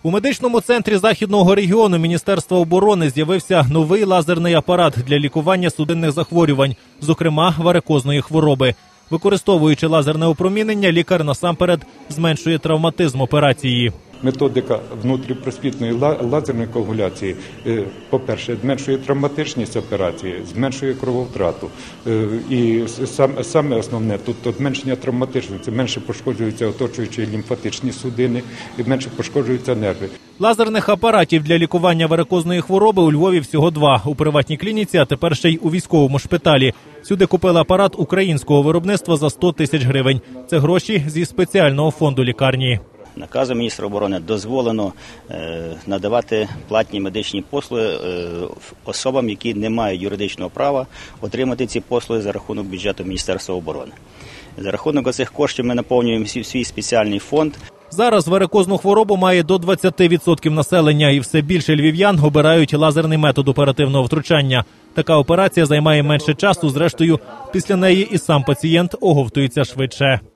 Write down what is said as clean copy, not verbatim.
У медичному центрі Західного регіону Міністерства оборони з'явився новий лазерний апарат для лікування судинних захворювань, зокрема варикозної хвороби. Використовуючи лазерне опромінення, лікар насамперед зменшує травматизм операції. Методика внутріпросвітної лазерної коагуляції, по-перше, зменшує травматичність операції, зменшує крововтрату. І саме основне, тут зменшення травматичності, менше пошкоджуються оточуючі лімфатичні судини, і менше пошкоджуються нерви. Лазерних апаратів для лікування варикозної хвороби у Львові всього 2 – у приватній клініці, а тепер ще й у військовому шпиталі. Сюди купили апарат українського виробництва за 100 тисяч гривень. Це гроші зі спеціального фонду лікарні. Наказом міністра оборони дозволено надавати платні медичні послуги особам, які не мають юридичного права отримати ці послуги за рахунок бюджету Міністерства оборони. За рахунок цих коштів ми наповнюємо свій спеціальний фонд. Зараз варикозну хворобу має до 20% населення, і все більше львів'ян обирають лазерний метод оперативного втручання. Така операція займає менше часу, зрештою, після неї і сам пацієнт оговтується швидше.